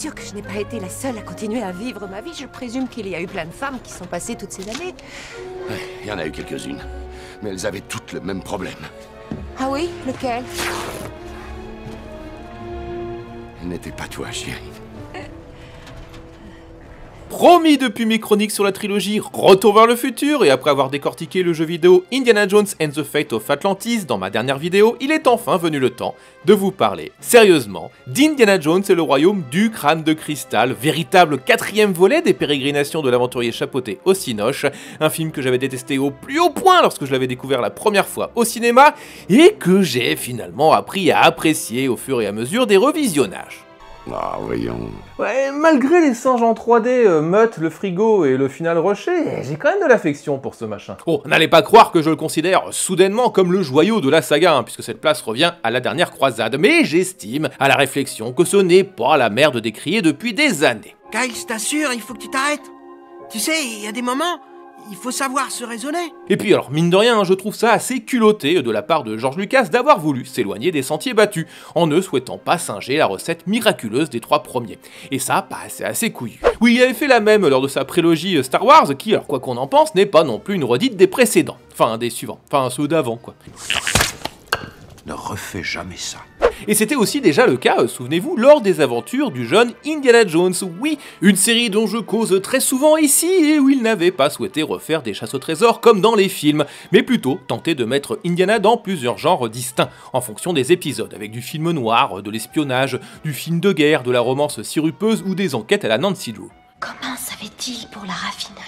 sûre que je n'ai pas été la seule à continuer à vivre ma vie. Je présume qu'il y a eu plein de femmes qui sont passées toutes ces années. Ouais, il y en a eu quelques-unes. Mais elles avaient toutes le même problème. Ah oui? Lequel? Elle n'était pas toi, chérie. Promis depuis mes chroniques sur la trilogie Retour vers le futur, et après avoir décortiqué le jeu vidéo Indiana Jones and the Fate of Atlantis dans ma dernière vidéo, il est enfin venu le temps de vous parler sérieusement d'Indiana Jones et le royaume du crâne de cristal, véritable 4e volet des pérégrinations de l'aventurier chapeauté au cinoche, un film que j'avais détesté au plus haut point lorsque je l'avais découvert la première fois au cinéma, et que j'ai finalement appris à apprécier au fur et à mesure des revisionnages. Ah, voyons. Ouais, malgré les singes en 3D, Mutt, le frigo et le final rocher, j'ai quand même de l'affection pour ce machin. Oh, n'allez pas croire que je le considère soudainement comme le joyau de la saga, puisque cette place revient à la dernière croisade, mais j'estime, à la réflexion, que ce n'est pas la merde décriée depuis des années. Kyle, je t'assure, il faut que tu t'arrêtes. Tu sais, il y a des moments, il faut savoir se raisonner. Et puis alors, mine de rien, je trouve ça assez culotté de la part de George Lucas d'avoir voulu s'éloigner des sentiers battus, en ne souhaitant pas singer la recette miraculeuse des 3 premiers. Et ça, bah, c'est assez couillu. Oui, il avait fait la même lors de sa prélogie Star Wars, qui, alors quoi qu'on en pense, n'est pas non plus une redite des précédents. Enfin, des suivants. Enfin, ceux d'avant, quoi. Ne refais jamais ça. Et c'était aussi déjà le cas, souvenez-vous, lors des aventures du jeune Indiana Jones. Oui, une série dont je cause très souvent ici, et où il n'avait pas souhaité refaire des chasses au trésor comme dans les films, mais plutôt tenter de mettre Indiana dans plusieurs genres distincts, en fonction des épisodes, avec du film noir, de l'espionnage, du film de guerre, de la romance sirupeuse ou des enquêtes à la Nancy Drew. Comment savait-il pour la raffinerie?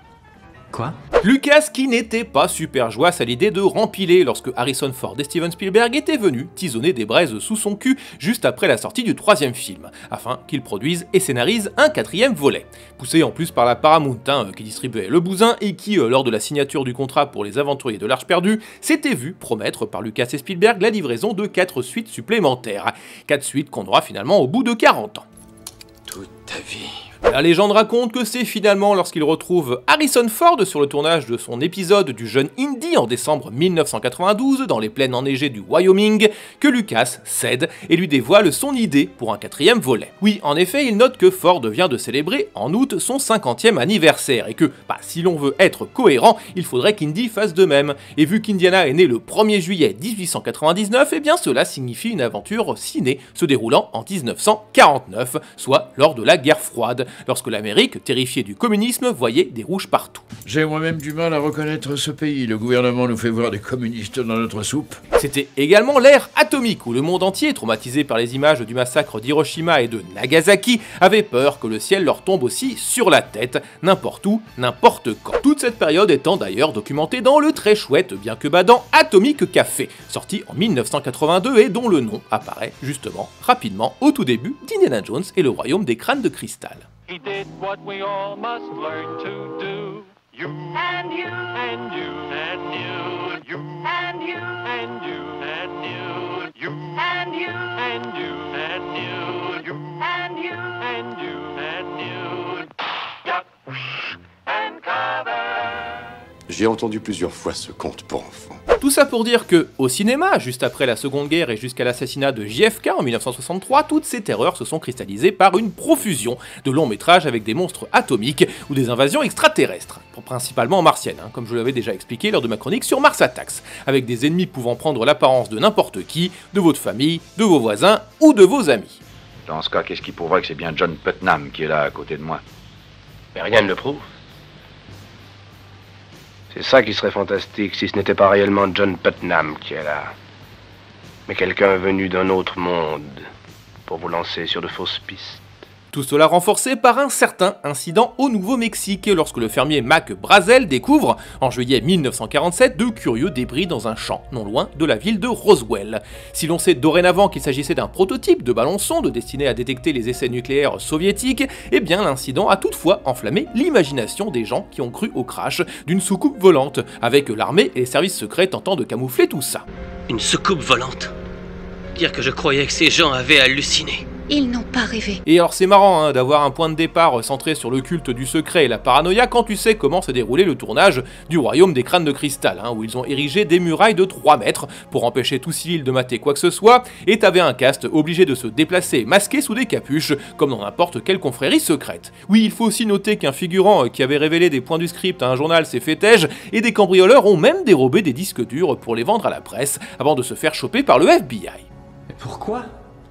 Quoi? Lucas qui n'était pas super joyeux à l'idée de rempiler lorsque Harrison Ford et Steven Spielberg étaient venus tisonner des braises sous son cul juste après la sortie du 3e film, afin qu'il produise et scénarise un 4e volet. Poussé en plus par la Paramount, qui distribuait le bousin et qui, lors de la signature du contrat pour les aventuriers de l'Arche perdue, s'était vu promettre par Lucas et Spielberg la livraison de 4 suites supplémentaires. 4 suites qu'on aura finalement au bout de 40 ans. Toute ta vie. La légende raconte que c'est finalement lorsqu'il retrouve Harrison Ford sur le tournage de son épisode du jeune Indy en décembre 1992 dans les plaines enneigées du Wyoming que Lucas cède et lui dévoile son idée pour un 4e volet. Oui, en effet, il note que Ford vient de célébrer en août son 50e anniversaire et que, si l'on veut être cohérent, il faudrait qu'Indy fasse de même. Et vu qu'Indiana est né le 1er juillet 1899, eh bien cela signifie une aventure ciné se déroulant en 1949, soit lors de la guerre froide, lorsque l'Amérique, terrifiée du communisme, voyait des rouges partout. J'ai moi-même du mal à reconnaître ce pays. Le gouvernement nous fait voir des communistes dans notre soupe. C'était également l'ère atomique, où le monde entier, traumatisé par les images du massacre d'Hiroshima et de Nagasaki, avait peur que le ciel leur tombe aussi sur la tête, n'importe où, n'importe quand. Toute cette période étant d'ailleurs documentée dans le très chouette, bien que badant, Atomic Café, sorti en 1982 et dont le nom apparaît justement rapidement au tout début d'Indiana Jones et le royaume des crânes de cristal. He did what we all must learn to do. You and you and you and you, you and you and you and you, you and you and you and you, you and you and you and you. Duck and cover. J'ai entendu plusieurs fois ce conte pour enfants. Tout ça pour dire que, au cinéma, juste après la Seconde Guerre et jusqu'à l'assassinat de JFK en 1963, toutes ces terreurs se sont cristallisées par une profusion de longs métrages avec des monstres atomiques ou des invasions extraterrestres, principalement martiennes, comme je l'avais déjà expliqué lors de ma chronique sur Mars Attacks, avec des ennemis pouvant prendre l'apparence de n'importe qui, de votre famille, de vos voisins ou de vos amis. Dans ce cas, qu'est-ce qui prouverait que c'est bien John Putnam qui est là à côté de moi? Mais rien ne le prouve. C'est ça qui serait fantastique si ce n'était pas réellement John Putnam qui est là, mais quelqu'un venu d'un autre monde pour vous lancer sur de fausses pistes. Tout cela renforcé par un certain incident au Nouveau-Mexique, lorsque le fermier Mac Brazel découvre, en juillet 1947, de curieux débris dans un champ, non loin de la ville de Roswell. Si l'on sait dorénavant qu'il s'agissait d'un prototype de ballon-sonde destiné à détecter les essais nucléaires soviétiques, eh bien l'incident a toutefois enflammé l'imagination des gens qui ont cru au crash d'une soucoupe volante, avec l'armée et les services secrets tentant de camoufler tout ça. Une soucoupe volante? Dire que je croyais que ces gens avaient halluciné. Ils n'ont pas rêvé. Et alors c'est marrant hein, d'avoir un point de départ centré sur le culte du secret et la paranoïa quand tu sais comment s'est déroulé le tournage du Royaume des Crânes de Cristal, hein, où ils ont érigé des murailles de 3 mètres pour empêcher tout civil de mater quoi que ce soit, et t'avais un cast obligé de se déplacer masqué sous des capuches, comme dans n'importe quelle confrérie secrète. Oui, il faut aussi noter qu'un figurant qui avait révélé des points du script à un journal s'est fait têche, et des cambrioleurs ont même dérobé des disques durs pour les vendre à la presse, avant de se faire choper par le FBI. Mais pourquoi ?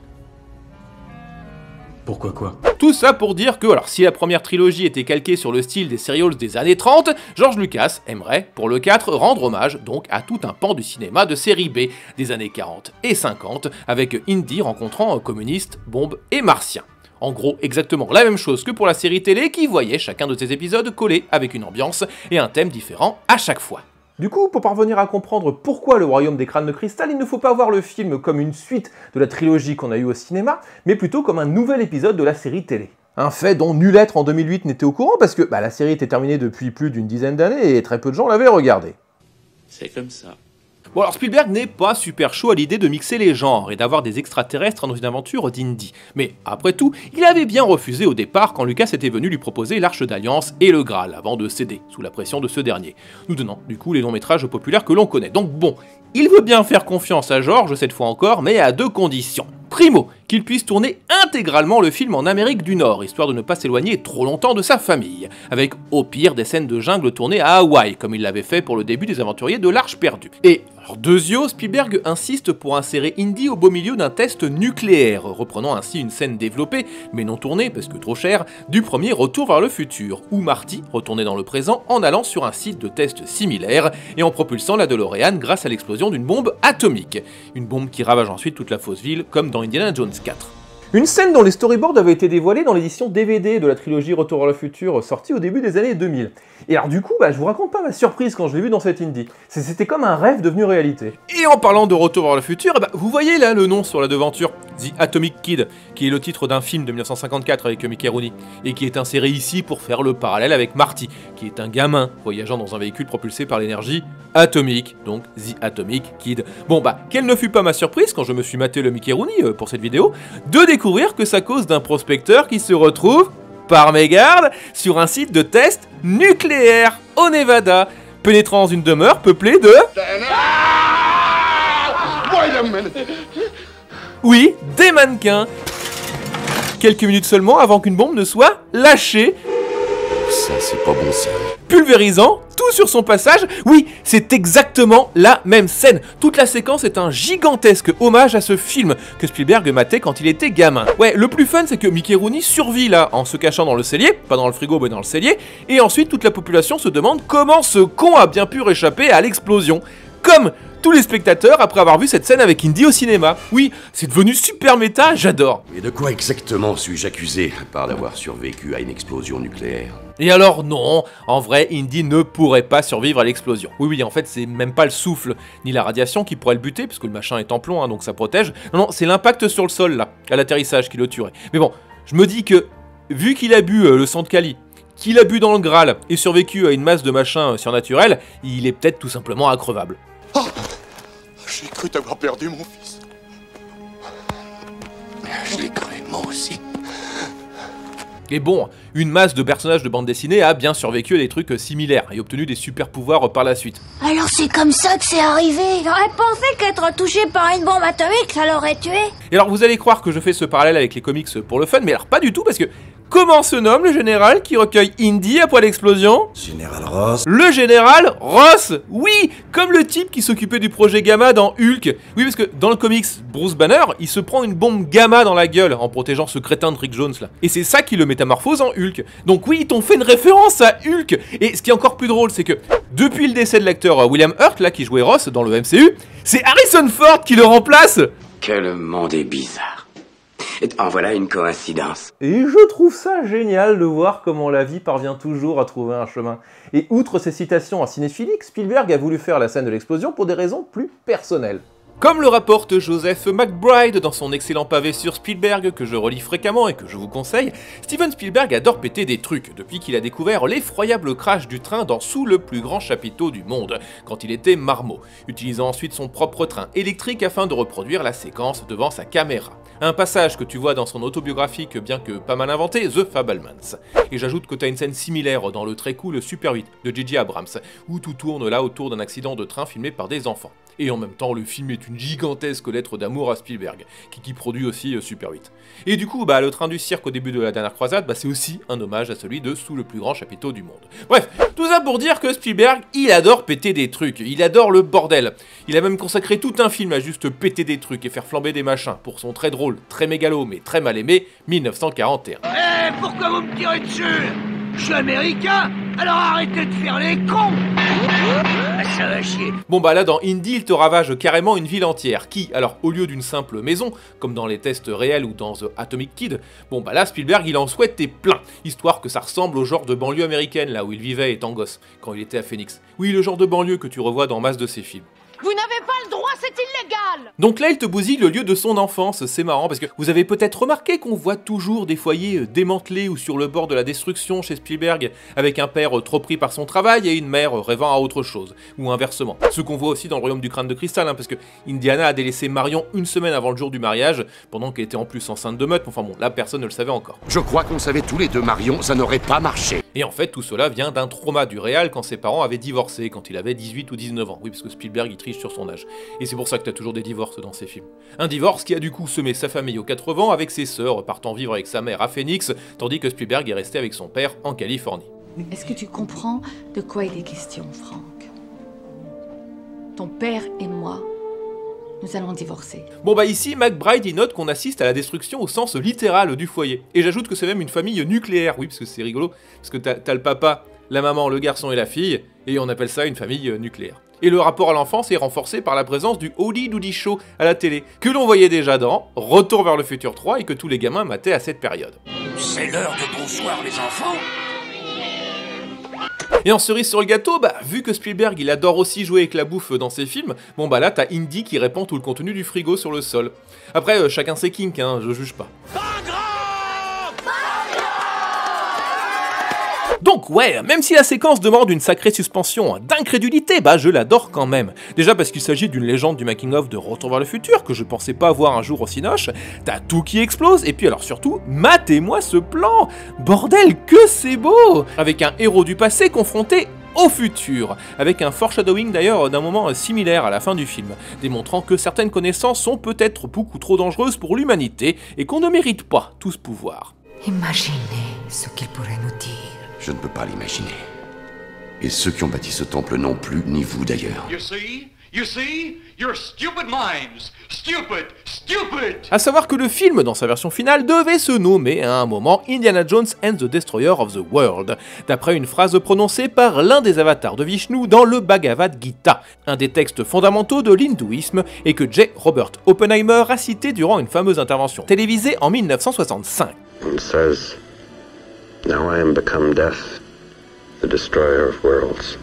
Pourquoi quoi? Tout ça pour dire que, alors si la première trilogie était calquée sur le style des serials des années 30, George Lucas aimerait, pour le 4, rendre hommage donc à tout un pan du cinéma de série B des années 40 et 50, avec Indy rencontrant communistes, bombes et martiens. En gros, exactement la même chose que pour la série télé qui voyait chacun de ces épisodes collés avec une ambiance et un thème différent à chaque fois. Du coup, pour parvenir à comprendre pourquoi le Royaume des Crânes de Cristal, il ne faut pas voir le film comme une suite de la trilogie qu'on a eue au cinéma, mais plutôt comme un nouvel épisode de la série télé. Un fait dont nul être en 2008 n'était au courant parce que la série était terminée depuis plus d'une dizaine d'années et très peu de gens l'avaient regardée. C'est comme ça. Bon alors Spielberg n'est pas super chaud à l'idée de mixer les genres et d'avoir des extraterrestres dans une aventure d'Indy. Mais après tout, il avait bien refusé au départ quand Lucas était venu lui proposer l'Arche d'Alliance et le Graal avant de céder, sous la pression de ce dernier, nous donnant du coup les longs métrages populaires que l'on connaît. Donc bon, il veut bien faire confiance à George cette fois encore, mais à 2 conditions. Primo, qu'il puisse tourner intégralement le film en Amérique du Nord, histoire de ne pas s'éloigner trop longtemps de sa famille, avec au pire des scènes de jungle tournées à Hawaï, comme il l'avait fait pour le début des Aventuriers de l'Arche perdue. Et alors deuxio, Spielberg insiste pour insérer Indy au beau milieu d'un test nucléaire, reprenant ainsi une scène développée, mais non tournée parce que trop chère, du premier Retour vers le futur, où Marty retournait dans le présent en allant sur un site de test similaire et en propulsant la DeLorean grâce à l'explosion d'une bombe atomique. Une bombe qui ravage ensuite toute la fausse ville, comme dans Indiana Jones 4. Une scène dont les storyboards avaient été dévoilés dans l'édition DVD de la trilogie Retour vers le futur sortie au début des années 2000. Et alors du coup, je vous raconte pas ma surprise quand je l'ai vu dans cet Indy. C'était comme un rêve devenu réalité. Et en parlant de Retour vers le futur, vous voyez là le nom sur la devanture, The Atomic Kid, qui est le titre d'un film de 1954 avec Mickey Rooney, et qui est inséré ici pour faire le parallèle avec Marty, qui est un gamin voyageant dans un véhicule propulsé par l'énergie atomique, donc The Atomic Kid. Bon quelle ne fut pas ma surprise quand je me suis maté le Mickey Rooney pour cette vidéo, de découvrir que ça cause d'un prospecteur qui se retrouve, par mégarde, sur un site de test nucléaire au Nevada, pénétrant dans une demeure peuplée de... Oui, des mannequins. Quelques minutes seulement avant qu'une bombe ne soit lâchée. Ça, c'est pas bon signe. Pulvérisant tout sur son passage. Oui, c'est exactement la même scène. Toute la séquence est un gigantesque hommage à ce film que Spielberg matait quand il était gamin. Ouais, le plus fun, c'est que Mickey Rooney survit là, en se cachant dans le cellier, pas dans le frigo mais dans le cellier, et ensuite toute la population se demande comment ce con a bien pu réchapper à l'explosion. Comme tous les spectateurs après avoir vu cette scène avec Indy au cinéma. Oui, c'est devenu super méta, j'adore. Et de quoi exactement suis-je accusé, à part d'avoir survécu à une explosion nucléaire? Et alors non, en vrai, Indy ne pourrait pas survivre à l'explosion. Oui, en fait, c'est même pas le souffle, ni la radiation qui pourrait le buter, puisque le machin est en plomb, donc ça protège. Non, c'est l'impact sur le sol, là, à l'atterrissage qui le tuerait. Mais bon, je me dis que, vu qu'il a bu le sang de Kali, qu'il a bu dans le Graal, et survécu à une masse de machins surnaturels, il est peut-être tout simplement increvable. Oh, j'ai cru t'avoir perdu, mon fils. Je l'ai cru, moi aussi. Et bon, une masse de personnages de bande dessinée a bien survécu à des trucs similaires et obtenu des super pouvoirs par la suite. Alors c'est comme ça que c'est arrivé. J'aurais pensé qu'être touché par une bombe atomique, ça l'aurait tué. Et alors vous allez croire que je fais ce parallèle avec les comics pour le fun, mais alors pas du tout parce que... Comment se nomme le général qui recueille Indy après l'explosion? Général Ross. Le général Ross. Oui, comme le type qui s'occupait du projet Gamma dans Hulk. Oui, parce que dans le comics, Bruce Banner, il se prend une bombe Gamma dans la gueule en protégeant ce crétin de Rick Jones là. Et c'est ça qui le métamorphose en Hulk. Donc oui, ils t'ont fait une référence à Hulk. Et ce qui est encore plus drôle, c'est que depuis le décès de l'acteur William Hurt, là, qui jouait Ross dans le MCU, c'est Harrison Ford qui le remplace. Quel monde est bizarre. En voilà une coïncidence. Et je trouve ça génial de voir comment la vie parvient toujours à trouver un chemin. Et outre ces citations à cinéphiliques, Spielberg a voulu faire la scène de l'explosion pour des raisons plus personnelles. Comme le rapporte Joseph McBride dans son excellent pavé sur Spielberg, que je relis fréquemment et que je vous conseille, Steven Spielberg adore péter des trucs depuis qu'il a découvert l'effroyable crash du train dans Sous le plus grand chapiteau du monde, quand il était marmot, utilisant ensuite son propre train électrique afin de reproduire la séquence devant sa caméra. Un passage que tu vois dans son autobiographique, bien que pas mal inventé, The Fabelmans. Et j'ajoute que t'as une scène similaire dans le très cool Super 8 de J.J. Abrams, où tout tourne là autour d'un accident de train filmé par des enfants. Et en même temps, le film est une gigantesque lettre d'amour à Spielberg, qui produit aussi Super 8. Et du coup, le train du cirque au début de la dernière croisade, c'est aussi un hommage à celui de Sous le plus grand chapiteau du monde. Bref, tout ça pour dire que Spielberg, il adore péter des trucs, il adore le bordel. Il a même consacré tout un film à juste péter des trucs et faire flamber des machins pour son très drôle, très mégalo, mais très mal aimé, 1941. Pourquoi vous me tirez dessus? Je suis américain, alors arrêtez de faire les cons. Ça va chier. Bon là dans Indy, il te ravage carrément une ville entière, qui, alors au lieu d'une simple maison, comme dans les tests réels ou dans The Atomic Kid, là Spielberg il en souhaite plein, histoire que ça ressemble au genre de banlieue américaine là où il vivait étant gosse, quand il était à Phoenix. Oui, le genre de banlieue que tu revois dans masse de ses films. Vous n'avez pas le droit, c'est illégal! Donc là, il te bousille le lieu de son enfance, c'est marrant, parce que vous avez peut-être remarqué qu'on voit toujours des foyers démantelés ou sur le bord de la destruction chez Spielberg, avec un père trop pris par son travail et une mère rêvant à autre chose, ou inversement. Ce qu'on voit aussi dans le royaume du crâne de cristal, parce que Indiana a délaissé Marion une semaine avant le jour du mariage, pendant qu'elle était en plus enceinte de meute, enfin bon, là personne ne le savait encore. Je crois qu'on savait tous les deux, Marion, ça n'aurait pas marché. Et en fait, tout cela vient d'un trauma du réal quand ses parents avaient divorcé, quand il avait 18 ou 19 ans. Oui, parce que Spielberg, il triche sur son âge. Et c'est pour ça que t'as toujours des divorces dans ses films. Un divorce qui a du coup semé sa famille aux 80 avec ses sœurs partant vivre avec sa mère à Phoenix, tandis que Spielberg est resté avec son père en Californie. Est-ce que tu comprends de quoi il est question, Frank? Ton père et moi, nous allons divorcer. Ici, McBride il note qu'on assiste à la destruction au sens littéral du foyer. Et j'ajoute que c'est même une famille nucléaire, oui, parce que c'est rigolo, parce que t'as le papa, la maman, le garçon et la fille, et on appelle ça une famille nucléaire. Et le rapport à l'enfance est renforcé par la présence du Howdy Doody Show à la télé, que l'on voyait déjà dans Retour vers le futur 3 et que tous les gamins mataient à cette période. C'est l'heure de bonsoir les enfants. Et en cerise sur le gâteau, vu que Spielberg il adore aussi jouer avec la bouffe dans ses films, là t'as Indy qui répand tout le contenu du frigo sur le sol. Après, chacun ses kinks, je juge pas. Donc ouais, même si la séquence demande une sacrée suspension d'incrédulité, je l'adore quand même. Déjà parce qu'il s'agit d'une légende du making-of de Retour vers le futur, que je pensais pas voir un jour au Cinoche, t'as tout qui explose, et puis alors surtout, matez-moi ce plan. Bordel, que c'est beau. Avec un héros du passé confronté au futur, avec un foreshadowing d'ailleurs d'un moment similaire à la fin du film, démontrant que certaines connaissances sont peut-être beaucoup trop dangereuses pour l'humanité, et qu'on ne mérite pas tout ce pouvoir. Imaginez ce qu'il pourrait nous dire. Je ne peux pas l'imaginer. Et ceux qui ont bâti ce temple non plus, ni vous d'ailleurs. You see? Your stupid minds. Stupid. A savoir que le film, dans sa version finale, devait se nommer à un moment Indiana Jones and the Destroyer of the World, d'après une phrase prononcée par l'un des avatars de Vishnu dans le Bhagavad Gita, un des textes fondamentaux de l'hindouisme et que J. Robert Oppenheimer a cité durant une fameuse intervention télévisée en 1965. It says, "Now I am become death, the destroyer of worlds."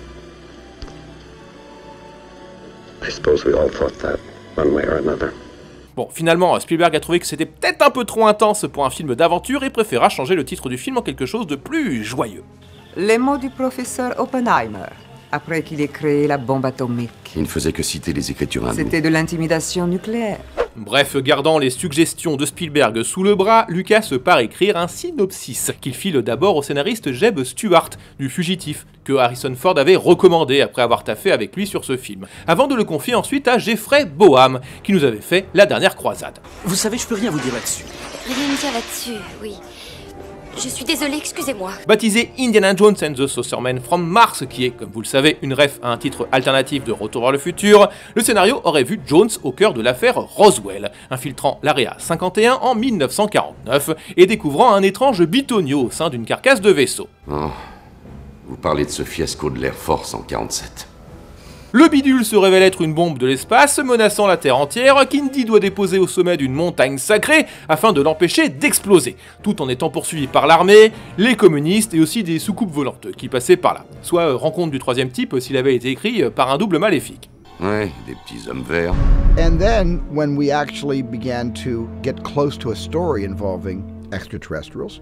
I suppose we all thought that, one way or another. Bon, finalement, Spielberg a trouvé que c'était peut-être un peu trop intense pour un film d'aventure et préféra changer le titre du film en quelque chose de plus joyeux. Les mots du professeur Oppenheimer, après qu'il ait créé la bombe atomique. Il ne faisait que citer les écritures hindoues. C'était de l'intimidation nucléaire. Bref, gardant les suggestions de Spielberg sous le bras, Lucas part écrire un synopsis, qu'il file d'abord au scénariste Jeb Stuart, du Fugitif, que Harrison Ford avait recommandé après avoir taffé avec lui sur ce film, avant de le confier ensuite à Jeffrey Boam, qui nous avait fait La Dernière Croisade. Vous savez, je peux rien vous dire là-dessus. Rien me dire là-dessus, oui. Je suis désolé, excusez-moi. Baptisé Indiana Jones and the Saucerman from Mars, qui est, comme vous le savez, une ref à un titre alternatif de Retour vers le futur, le scénario aurait vu Jones au cœur de l'affaire Roswell, infiltrant l'Area 51 en 1949 et découvrant un étrange bitonio au sein d'une carcasse de vaisseau. Oh, vous parlez de ce fiasco de l'Air Force en 47. Le bidule se révèle être une bombe de l'espace menaçant la Terre entière qu'Indy doit déposer au sommet d'une montagne sacrée afin de l'empêcher d'exploser, tout en étant poursuivi par l'armée, les communistes et aussi des soucoupes volantes qui passaient par là. Soit rencontre du troisième type s'il avait été écrit par un double maléfique. Ouais, des petits hommes verts. And then, when we actually began to get close to a story involving extraterrestrials,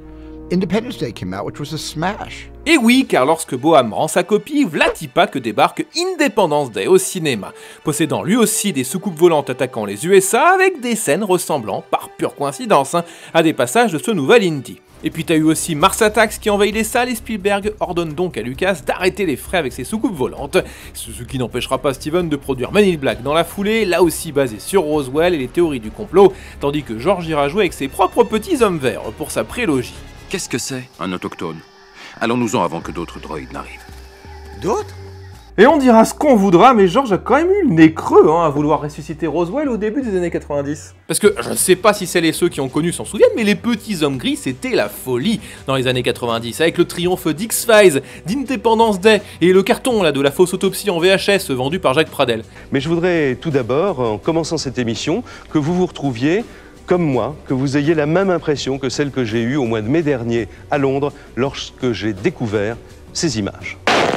Independence Day came out, which was a smash. Et oui, car lorsque Boham rend sa copie, v'là Tipa que débarque Independence Day au cinéma, possédant lui aussi des soucoupes volantes attaquant les USA avec des scènes ressemblant, par pure coïncidence, à des passages de ce nouvel indie. Et puis t'as eu aussi Mars Attacks qui envahit les salles et Spielberg ordonne donc à Lucas d'arrêter les frais avec ses soucoupes volantes, ce qui n'empêchera pas Steven de produire Men in Black dans la foulée, là aussi basé sur Roswell et les théories du complot, tandis que George ira jouer avec ses propres petits hommes verts pour sa prélogie. Qu'est-ce que c'est, un autochtone? Allons-nous-en avant que d'autres droïdes n'arrivent. D'autres? Et on dira ce qu'on voudra, mais George a quand même eu le nez creux à vouloir ressusciter Roswell au début des années 90. Parce que je sais pas si celles et ceux qui ont connu s'en souviennent, mais les petits hommes gris c'était la folie dans les années 90, avec le triomphe d'X-Files, d'Independence Day et le carton là de la fausse autopsie en VHS vendu par Jacques Pradel. Mais je voudrais tout d'abord, en commençant cette émission, que vous vous retrouviez comme moi, que vous ayez la même impression que celle que j'ai eue au mois de mai dernier à Londres lorsque j'ai découvert ces images.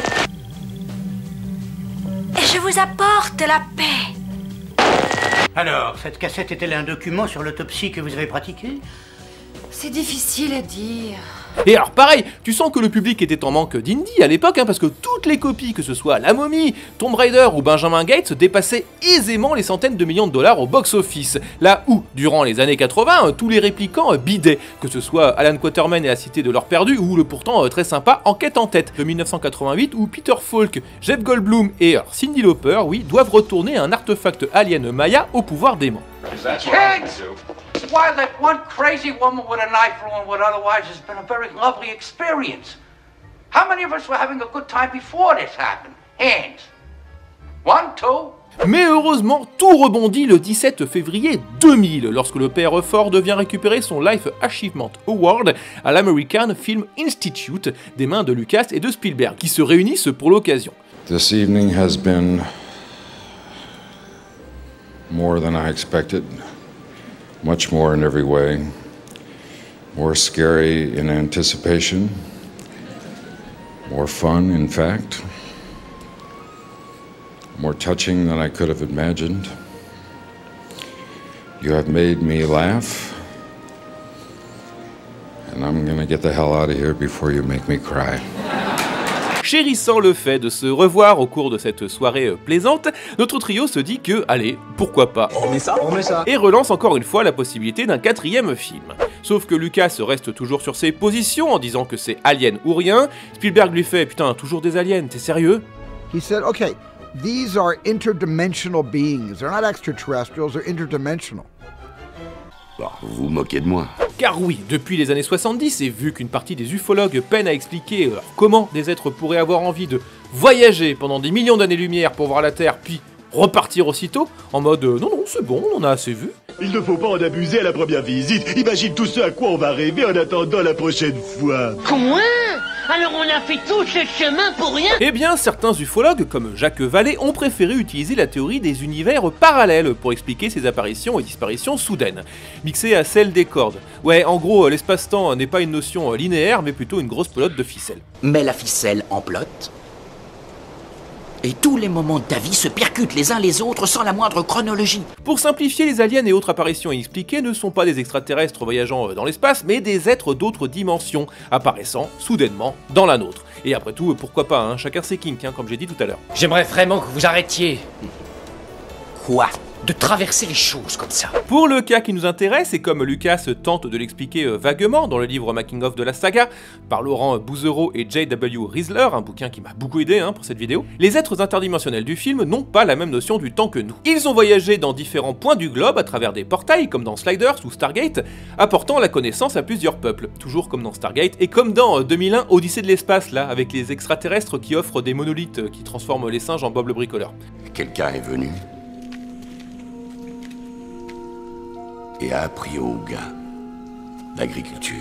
Je vous apporte la paix. Alors, cette cassette est-elle un document sur l'autopsie que vous avez pratiquée? C'est difficile à dire. Et alors pareil, tu sens que le public était en manque d'indie à l'époque, parce que toutes les copies, que ce soit La Momie, Tomb Raider ou Benjamin Gates, dépassaient aisément les centaines de millions de dollars au box-office. Là où, durant les années 80, tous les répliquants bidaient, que ce soit Alan Quatermain et la Cité de l'Or Perdu, ou le pourtant très sympa Enquête en tête de 1988, où Peter Falk, Jeff Goldblum et Cyndi Lauper, oui, doivent retourner un artefact alien Maya au pouvoir dément. Kids! Why let one crazy woman with a knife ruin what otherwise has been a very lovely experience? How many of us were having a good time before this happened? Hands. 1, 2. Mais heureusement, tout rebondit le 17 février 2000, lorsque le PR Ford vient récupérer son Life Achievement Award à l'American Film Institute des mains de Lucas et de Spielberg, qui se réunissent pour l'occasion. This evening has been more than I expected. Much more in every way. More scary in anticipation. More fun, in fact. More touching than I could have imagined. You have made me laugh. And I'm gonna get the hell out of here before you make me cry. Chérissant le fait de se revoir au cours de cette soirée plaisante, notre trio se dit que, allez, pourquoi pas, on met ça, et relance encore une fois la possibilité d'un 4e film. Sauf que Lucas reste toujours sur ses positions en disant que c'est Alien ou rien, Spielberg lui fait « Putain, toujours des aliens, t'es sérieux ?» He said, okay, these are interdimensional beings. They're not extraterrestrials, they're interdimensional. Bon, vous vous moquez de moi. Car oui, depuis les années 70, et vu qu'une partie des ufologues peinent à expliquer comment des êtres pourraient avoir envie de voyager pendant des millions d'années-lumière pour voir la Terre, puis repartir aussitôt, en mode non, c'est bon, on en a assez vu. Il ne faut pas en abuser à la première visite. Imagine tout ce à quoi on va rêver en attendant la prochaine fois. Quoi? Alors on a fait tout ce chemin pour rien? Eh bien, certains ufologues, comme Jacques Vallée, ont préféré utiliser la théorie des univers parallèles pour expliquer ces apparitions et disparitions soudaines, mixées à celles des cordes. Ouais, en gros, l'espace-temps n'est pas une notion linéaire, mais plutôt une grosse pelote de ficelle. Mets la ficelle en pelote, et tous les moments de ta vie se percutent les uns les autres sans la moindre chronologie. Pour simplifier, les aliens et autres apparitions inexpliquées ne sont pas des extraterrestres voyageant dans l'espace, mais des êtres d'autres dimensions, apparaissant soudainement dans la nôtre. Et après tout, pourquoi pas, hein, chacun ses kinks, comme j'ai dit tout à l'heure. J'aimerais vraiment que vous arrêtiez. Quoi? De traverser les choses comme ça. Pour le cas qui nous intéresse, et comme Lucas tente de l'expliquer vaguement dans le livre Making of de la saga, par Laurent Bouzereau et J.W. Riesler, un bouquin qui m'a beaucoup aidé pour cette vidéo, les êtres interdimensionnels du film n'ont pas la même notion du temps que nous. Ils ont voyagé dans différents points du globe à travers des portails, comme dans Sliders ou Stargate, apportant la connaissance à plusieurs peuples, toujours comme dans Stargate, et comme dans 2001 Odyssée de l'espace, là, avec les extraterrestres qui offrent des monolithes qui transforment les singes en Bob le bricoleur. Quelqu'un est venu et a appris aux gars l'agriculture,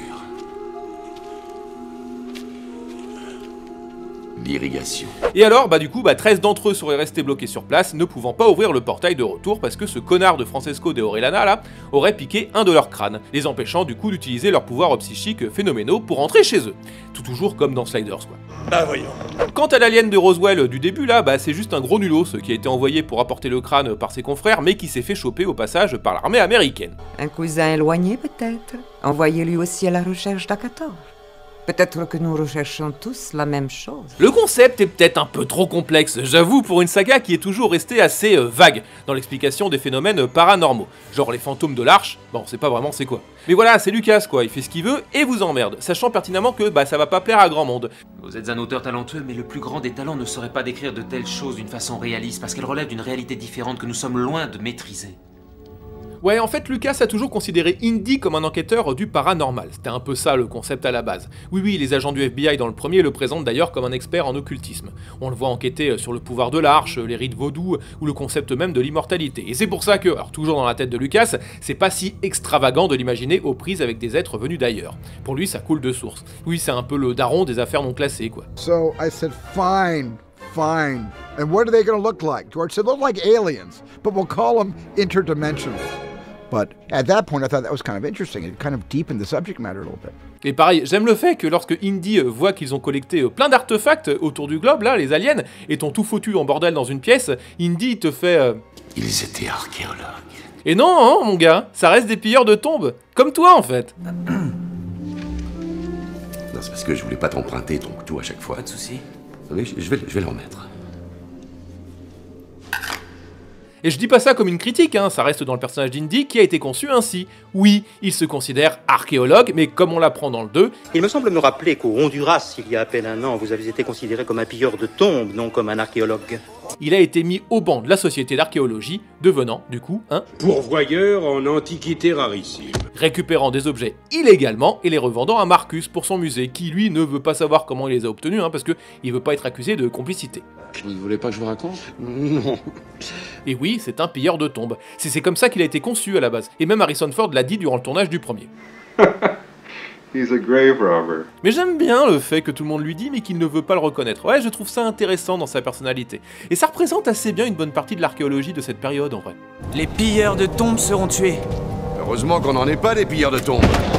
l'irrigation. Et alors, du coup, 13 d'entre eux seraient restés bloqués sur place, ne pouvant pas ouvrir le portail de retour parce que ce connard de Francesco de Orellana, là, aurait piqué un de leurs crânes, les empêchant du coup d'utiliser leurs pouvoirs psychiques phénoménaux pour rentrer chez eux. Tout toujours comme dans Sliders, quoi. Bah voyons. Quant à l'alien de Roswell du début, là, c'est juste un gros nulos qui a été envoyé pour apporter le crâne par ses confrères, mais qui s'est fait choper au passage par l'armée américaine. Un cousin éloigné peut-être, envoyé lui aussi à la recherche d'Akator. Peut-être que nous recherchons tous la même chose. Le concept est peut-être un peu trop complexe, j'avoue, pour une saga qui est toujours restée assez vague dans l'explication des phénomènes paranormaux. Genre les fantômes de l'arche, bon, on sait pas vraiment c'est quoi. Mais voilà, c'est Lucas quoi, il fait ce qu'il veut et vous emmerde, sachant pertinemment que ça va pas plaire à grand monde. Vous êtes un auteur talentueux, mais le plus grand des talents ne saurait pas décrire de telles choses d'une façon réaliste, parce qu'elles relèvent d'une réalité différente que nous sommes loin de maîtriser. Ouais, en fait, Lucas a toujours considéré Indy comme un enquêteur du paranormal. C'était un peu ça le concept à la base. Oui, les agents du FBI dans le premier le présentent d'ailleurs comme un expert en occultisme. On le voit enquêter sur le pouvoir de l'arche, les rites vaudous ou le concept même de l'immortalité. Et c'est pour ça que, alors toujours dans la tête de Lucas, c'est pas si extravagant de l'imaginer aux prises avec des êtres venus d'ailleurs. Pour lui, ça coule de source. Oui, c'est un peu le daron des affaires non classées, quoi. So I said, fine. And what are they going to look like? George said, look like aliens, but we'll call them interdimensional. But at that point, I thought that was kind of interesting. It kind of deepened the subject matter a little bit. Et pareil, j'aime le fait que lorsque Indy voit qu'ils ont collecté plein d'artefacts autour du globe, là, les aliens, et t'ont tout foutu en bordel dans une pièce, Indy te fait... Ils étaient archéologues. Et non, hein, mon gars, ça reste des pilleurs de tombes, comme toi en fait. Non, c'est parce que je voulais pas t'emprunter ton couteau à chaque fois. Pas de soucis. Oui, je vais le remettre. Et je dis pas ça comme une critique, hein, ça reste dans le personnage d'Indy qui a été conçu ainsi. Oui, il se considère archéologue, mais comme on l'apprend dans le 2... Il me semble me rappeler qu'au Honduras, il y a à peine un an, vous avez été considéré comme un pilleur de tombes, non comme un archéologue. Il a été mis au banc de la société d'archéologie, devenant, du coup, un... pourvoyeur en antiquités rarissimes. Récupérant des objets illégalement et les revendant à Marcus pour son musée, qui lui ne veut pas savoir comment il les a obtenus, hein, parce qu'il veut pas être accusé de complicité. Vous ne voulez pas que je vous raconte? Non. Et oui, c'est un pilleur de tombes. C'est comme ça qu'il a été conçu à la base. Et même Harrison Ford l'a dit durant le tournage du premier. He's a grave robber. Mais j'aime bien le fait que tout le monde lui dit mais qu'il ne veut pas le reconnaître. Ouais, je trouve ça intéressant dans sa personnalité. Et ça représente assez bien une bonne partie de l'archéologie de cette période en vrai. Les pilleurs de tombes seront tués. Heureusement qu'on n'en est pas des pilleurs de tombes.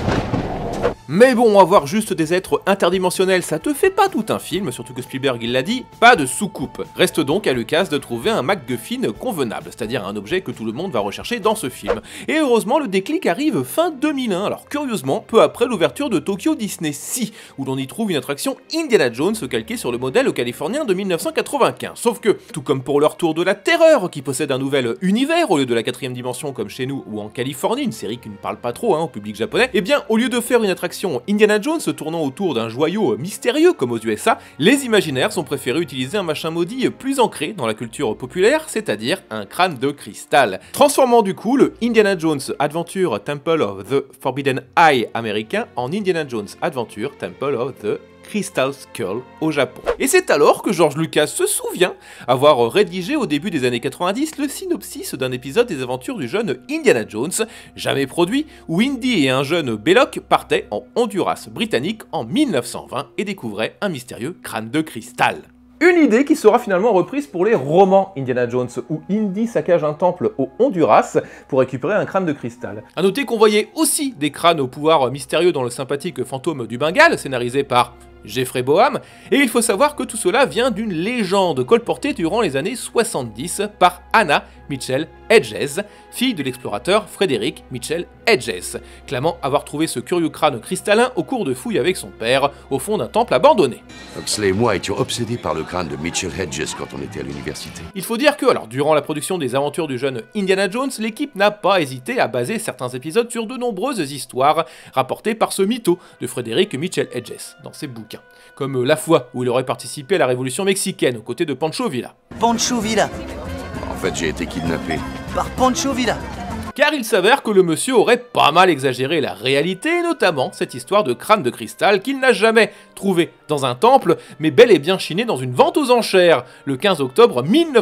Mais bon, avoir juste des êtres interdimensionnels, ça te fait pas tout un film, surtout que Spielberg il l'a dit, pas de soucoupe. Reste donc à Lucas de trouver un MacGuffin convenable, c'est-à-dire un objet que tout le monde va rechercher dans ce film. Et heureusement, le déclic arrive fin 2001, alors curieusement, peu après l'ouverture de Tokyo Disney Sea, où l'on y trouve une attraction Indiana Jones calquée sur le modèle californien de 1995. Sauf que, tout comme pour leur tour de la terreur, qui possède un nouvel univers au lieu de la 4ème dimension comme chez nous ou en Californie, une série qui ne parle pas trop au public japonais, eh bien, au lieu de faire une attraction Indiana Jones tournant autour d'un joyau mystérieux comme aux USA, les imaginaires ont préféré utiliser un machin maudit plus ancré dans la culture populaire, c'est-à-dire un crâne de cristal. Transformant du coup le Indiana Jones Adventure Temple of the Forbidden Eye américain en Indiana Jones Adventure Temple of the Crystal Skull au Japon. Et c'est alors que George Lucas se souvient avoir rédigé au début des années 90 le synopsis d'un épisode des aventures du jeune Indiana Jones, jamais produit, où Indy et un jeune Belloc partaient en Honduras britannique en 1920 et découvraient un mystérieux crâne de cristal. Une idée qui sera finalement reprise pour les romans Indiana Jones, où Indy saccage un temple au Honduras pour récupérer un crâne de cristal. A noter qu'on voyait aussi des crânes au pouvoir mystérieux dans le sympathique Fantôme du Bengale, scénarisé par Jeffrey Boam, et il faut savoir que tout cela vient d'une légende colportée durant les années 70 par Anna Mitchell Hedges, fille de l'explorateur Frederick Mitchell Hedges, clamant avoir trouvé ce curieux crâne cristallin au cours de fouilles avec son père, au fond d'un temple abandonné. Huxley et moi étions obsédés par le crâne de Mitchell Hedges quand on était à l'université. Il faut dire que, alors, durant la production des aventures du jeune Indiana Jones, l'équipe n'a pas hésité à baser certains épisodes sur de nombreuses histoires rapportées par ce mytho de Frederick Mitchell Hedges dans ses bouquins, comme La Foi, où il aurait participé à la révolution mexicaine aux côtés de Pancho Villa. Pancho Villa. En fait, j'ai été kidnappé. Par Pancho Villa. Car il s'avère que le monsieur aurait pas mal exagéré la réalité, notamment cette histoire de crâne de cristal qu'il n'a jamais trouvé dans un temple, mais bel et bien chiné dans une vente aux enchères, le 15 octobre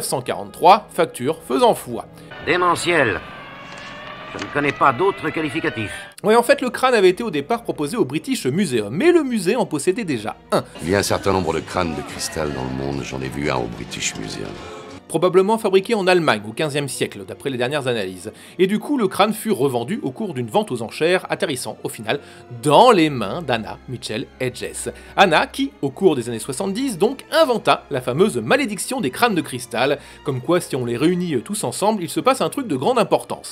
1943, facture faisant foi. Démentiel. Je ne connais pas d'autres qualificatifs. Ouais, en fait, le crâne avait été au départ proposé au British Museum, mais le musée en possédait déjà un. Il y a un certain nombre de crânes de cristal dans le monde, j'en ai vu un au British Museum. Probablement fabriqué en Allemagne au XVe siècle, d'après les dernières analyses. Et du coup, le crâne fut revendu au cours d'une vente aux enchères, atterrissant, au final, dans les mains d'Anna Mitchell Hedges. Anna qui, au cours des années 70, donc, inventa la fameuse malédiction des crânes de cristal, comme quoi si on les réunit tous ensemble, il se passe un truc de grande importance.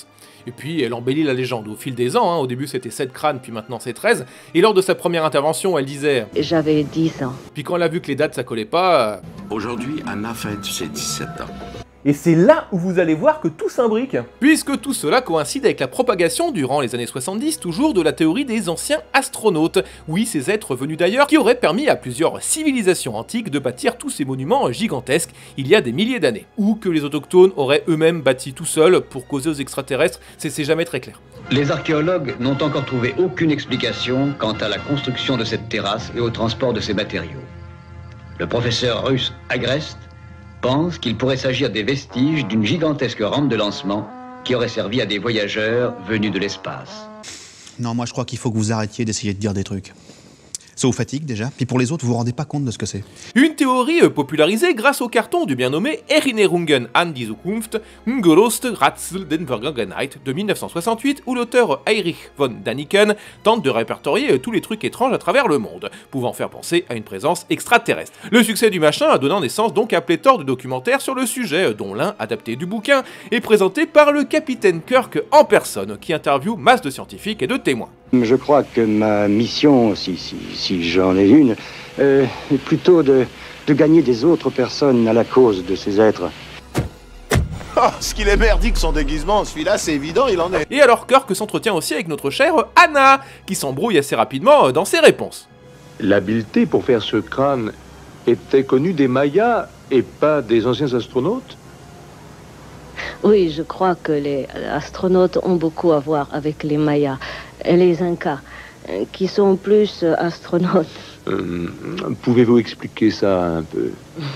Et puis elle embellit la légende au fil des ans, au début c'était 7 crânes, puis maintenant c'est 13, et lors de sa première intervention elle disait « J'avais 10 ans ». Puis quand elle a vu que les dates ça collait pas... Aujourd'hui, Anna fête ses 17 ans. Et c'est là où vous allez voir que tout s'imbrique. Puisque tout cela coïncide avec la propagation durant les années 70 toujours de la théorie des anciens astronautes. Oui, ces êtres venus d'ailleurs qui auraient permis à plusieurs civilisations antiques de bâtir tous ces monuments gigantesques il y a des milliers d'années. Ou que les autochtones auraient eux-mêmes bâti tout seuls pour causer aux extraterrestres, c'est jamais très clair. Les archéologues n'ont encore trouvé aucune explication quant à la construction de cette terrasse et au transport de ces matériaux. Le professeur russe Agreste pense qu'il pourrait s'agir des vestiges d'une gigantesque rampe de lancement qui aurait servi à des voyageurs venus de l'espace. Non, moi je crois qu'il faut que vous arrêtiez d'essayer de dire des trucs. Ça vous fatigue déjà, puis pour les autres, vous vous rendez pas compte de ce que c'est. Une théorie popularisée grâce au carton du bien nommé Erinnerungen an die Zukunft, Ungelöste Rätsel der Vergangenheit de 1968, où l'auteur Heinrich von Däniken tente de répertorier tous les trucs étranges à travers le monde, pouvant faire penser à une présence extraterrestre. Le succès du machin a donné naissance donc à pléthore de documentaires sur le sujet, dont l'un, adapté du bouquin, est présenté par le capitaine Kirk en personne, qui interviewe masse de scientifiques et de témoins. Je crois que ma mission, si j'en ai une, est plutôt de gagner des autres personnes à la cause de ces êtres. Oh, ce qu'il est merdique son déguisement, celui-là c'est évident, il en est. Et alors Kirk s'entretient aussi avec notre chère Anna, qui s'embrouille assez rapidement dans ses réponses. L'habileté pour faire ce crâne était connue des Mayas et pas des anciens astronautes? Oui, je crois que les astronautes ont beaucoup à voir avec les Mayas et les Incas, qui sont plus astronautes. Pouvez-vous expliquer ça un peu?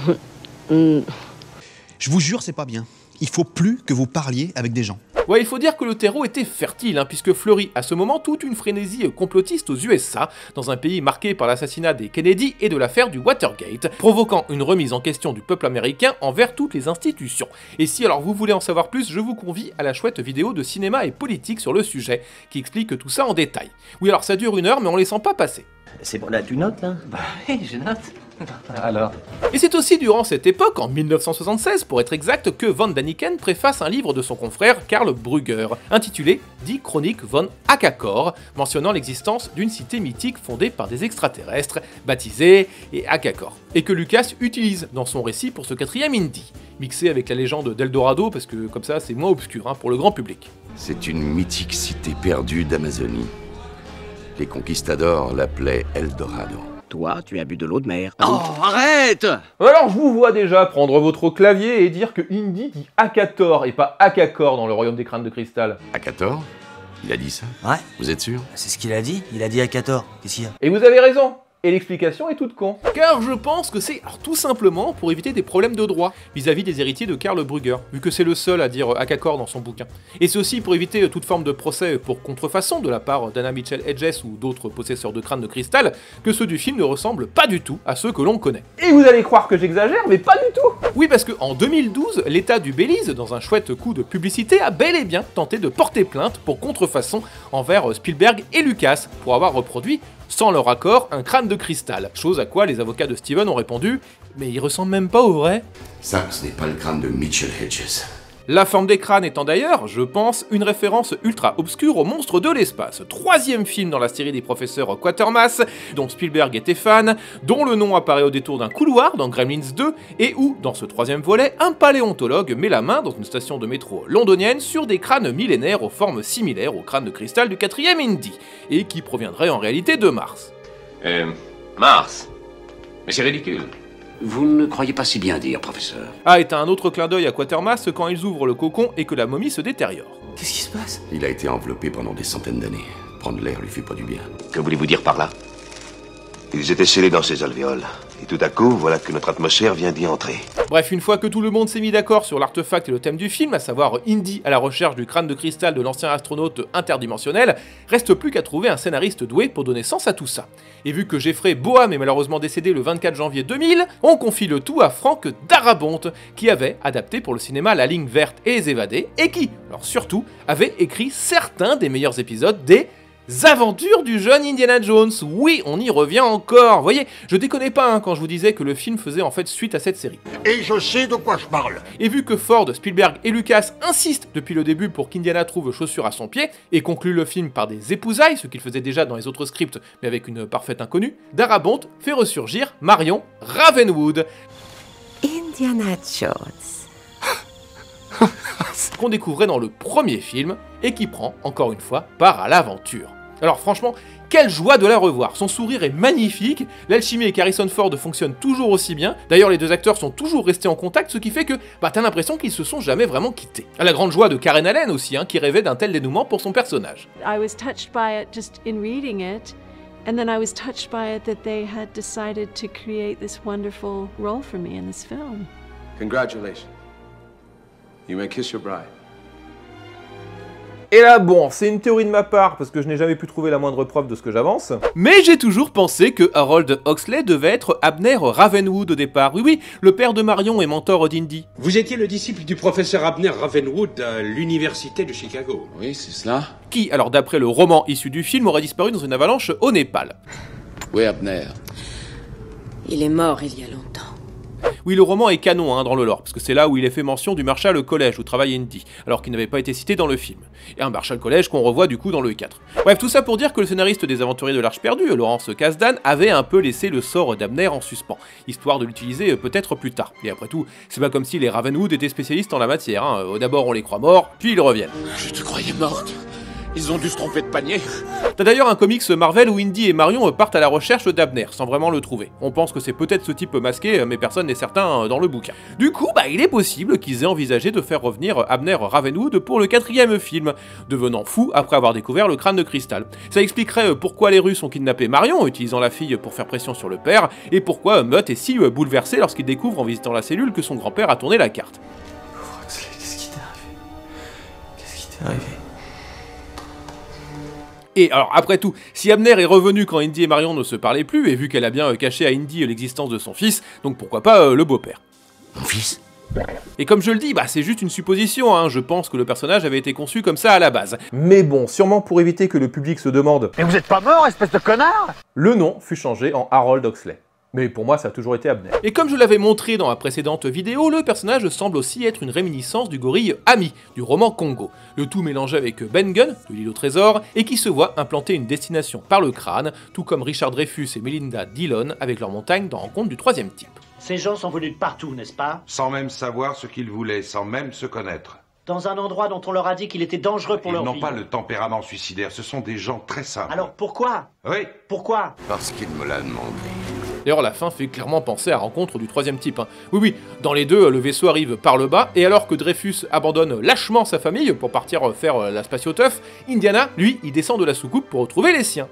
Je vous jure, c'est pas bien. Il faut plus que vous parliez avec des gens. Ouais, il faut dire que le terreau était fertile, puisque fleurit à ce moment toute une frénésie complotiste aux USA, dans un pays marqué par l'assassinat des Kennedy et de l'affaire du Watergate, provoquant une remise en question du peuple américain envers toutes les institutions. Et si alors vous voulez en savoir plus, je vous convie à la chouette vidéo de cinéma et politique sur le sujet, qui explique tout ça en détail. Oui, alors ça dure 1 heure, mais on les sent pas passer. C'est bon, là tu notes là? Bah oui, je note. Alors. Et c'est aussi durant cette époque, en 1976 pour être exact, que von Däniken préface un livre de son confrère Karl Brugger, intitulé Die Chronik von Akakor, mentionnant l'existence d'une cité mythique fondée par des extraterrestres, baptisée Akakor, et que Lucas utilise dans son récit pour ce 4e Indy, mixé avec la légende d'Eldorado, parce que comme ça c'est moins obscur pour le grand public. C'est une mythique cité perdue d'Amazonie. Les conquistadors l'appelaient Eldorado. Toi, tu as bu de l'eau de mer. Oh, arrête! Alors je vous vois déjà prendre votre clavier et dire que Indy dit Akator et pas Akakor dans le royaume des crânes de cristal. Akator? Il a dit ça? Ouais. Vous êtes sûr? C'est ce qu'il a dit Akator. Qu'est-ce qu'il y a? Et vous avez raison. Et l'explication est toute con. Car je pense que c'est tout simplement pour éviter des problèmes de droit vis-à-vis des héritiers de Karl Brugger, vu que c'est le seul à dire Akakor dans son bouquin. Et c'est aussi pour éviter toute forme de procès pour contrefaçon de la part d'Anna Mitchell Hedges ou d'autres possesseurs de crânes de cristal, que ceux du film ne ressemblent pas du tout à ceux que l'on connaît. Et vous allez croire que j'exagère, mais pas du tout! Oui, parce qu'en 2012, l'État du Belize, dans un chouette coup de publicité, a bel et bien tenté de porter plainte pour contrefaçon envers Spielberg et Lucas, pour avoir reproduit sans leur accord, un crâne de cristal. Chose à quoi les avocats de Steven ont répondu « Mais il ressemble même pas au vrai !» Ça, ce n'est pas le crâne de Mitchell Hedges. La forme des crânes étant d'ailleurs, je pense, une référence ultra obscure au monstre de l'espace, 3e film dans la série des professeurs Quatermass, dont Spielberg était fan, dont le nom apparaît au détour d'un couloir dans Gremlins 2, et où, dans ce 3e volet, un paléontologue met la main dans une station de métro londonienne sur des crânes millénaires aux formes similaires au crâne de cristal du 4e Indy, et qui proviendraient en réalité de Mars. Mars? Mais c'est ridicule. Vous ne croyez pas si bien dire, professeur. Ah, est un autre clin d'œil à Quatermass quand ils ouvrent le cocon et que la momie se détériore. Qu'est-ce qui se passe? Il a été enveloppé pendant des centaines d'années. Prendre l'air lui fait pas du bien. Que voulez-vous dire par là? Ils étaient scellés dans ces alvéoles. Et tout à coup, voilà que notre atmosphère vient d'y entrer. Bref, une fois que tout le monde s'est mis d'accord sur l'artefact et le thème du film, à savoir Indy à la recherche du crâne de cristal de l'ancien astronaute interdimensionnel, reste plus qu'à trouver un scénariste doué pour donner sens à tout ça. Et vu que Jeffrey Boham est malheureusement décédé le 24 janvier 2000, on confie le tout à Frank Darabont, qui avait adapté pour le cinéma La Ligne Verte et Les Évadés, et qui, alors surtout, avait écrit certains des meilleurs épisodes des aventures du jeune Indiana Jones. Oui, on y revient encore. Vous voyez, je déconnais pas hein, quand je vous disais que le film faisait en fait suite à cette série. Et je sais de quoi je parle. Et vu que Ford, Spielberg et Lucas insistent depuis le début pour qu'Indiana trouve chaussure à son pied, et conclut le film par des épousailles, ce qu'il faisait déjà dans les autres scripts, mais avec une parfaite inconnue, Darabont fait ressurgir Marion Ravenwood. Indiana Jones. Qu'on découvrait dans le premier film, et qui prend, encore une fois, part à l'aventure. Alors franchement, quelle joie de la revoir, son sourire est magnifique, l'alchimie avec Harrison Ford fonctionne toujours aussi bien, d'ailleurs les deux acteurs sont toujours restés en contact, ce qui fait que t'as l'impression qu'ils se sont jamais vraiment quittés. À la grande joie de Karen Allen aussi, qui rêvait d'un tel dénouement pour son personnage. I was touched by it just in reading it, and then I was touched by it that they had decided to create this wonderful role for me in this film. Congratulations. You may kiss your bride. Et là, bon, c'est une théorie de ma part, parce que je n'ai jamais pu trouver la moindre preuve de ce que j'avance, mais j'ai toujours pensé que Harold Huxley devait être Abner Ravenwood au départ. Oui, oui, le père de Marion et mentor d'Indy. Vous étiez le disciple du professeur Abner Ravenwood à l'université de Chicago. Oui, c'est cela. Qui, alors d'après le roman issu du film, aurait disparu dans une avalanche au Népal. Oui, Abner. Il est mort il y a longtemps. Oui, le roman est canon dans le lore, parce que c'est là où il est fait mention du Marshall College où travaille Indy, alors qu'il n'avait pas été cité dans le film. Et un Marshall College qu'on revoit du coup dans le 4. Bref, tout ça pour dire que le scénariste des Aventuriers de l'Arche perdue, Lawrence Kasdan, avait un peu laissé le sort d'Abner en suspens, histoire de l'utiliser peut-être plus tard. Et après tout, c'est pas comme si les Ravenwood étaient spécialistes en la matière, D'abord on les croit morts, puis ils reviennent. Je te croyais morte. Ils ont dû se tromper de panier. T'as d'ailleurs un comics Marvel où Indy et Marion partent à la recherche d'Abner, sans vraiment le trouver. On pense que c'est peut-être ce type masqué, mais personne n'est certain dans le bouquin. Du coup, il est possible qu'ils aient envisagé de faire revenir Abner Ravenwood pour le 4e film, devenant fou après avoir découvert le crâne de cristal. Ça expliquerait pourquoi les Russes ont kidnappé Marion, utilisant la fille pour faire pression sur le père, et pourquoi Mutt est si bouleversé lorsqu'il découvre en visitant la cellule que son grand-père a tourné la carte. Pauvre Huxley, qu'est-ce qui t'est arrivé? Qu'est-ce qui t'est arrivé? Et alors après tout, si Abner est revenu quand Indy et Marion ne se parlaient plus, et vu qu'elle a bien caché à Indy l'existence de son fils, donc pourquoi pas le beau-père. Mon fils? Et comme je le dis, c'est juste une supposition, je pense que le personnage avait été conçu comme ça à la base. Mais bon, sûrement pour éviter que le public se demande « Mais vous êtes pas mort, espèce de connard ?» Le nom fut changé en Harold Huxley. Mais pour moi, ça a toujours été Abner. Et comme je l'avais montré dans la précédente vidéo, le personnage semble aussi être une réminiscence du gorille Ami, du roman Congo. Le tout mélangé avec Ben Gunn, de l'île au trésor, et qui se voit implanter une destination par le crâne, tout comme Richard Dreyfuss et Melinda Dillon avec leur montagne dans Rencontre du 3e type. Ces gens sont venus de partout, n'est-ce pas? Sans même savoir ce qu'ils voulaient, sans même se connaître. Dans un endroit dont on leur a dit qu'il était dangereux pour leur vie. Ils n'ont pas le tempérament suicidaire, ce sont des gens très simples. Alors pourquoi? Oui. Pourquoi? Parce qu'il me l'a demandé. D'ailleurs, la fin fait clairement penser à Rencontre du 3e type. Oui, dans les deux, le vaisseau arrive par le bas, et alors que Dreyfuss abandonne lâchement sa famille pour partir faire la spatio-teuf, Indiana, lui, il descend de la soucoupe pour retrouver les siens.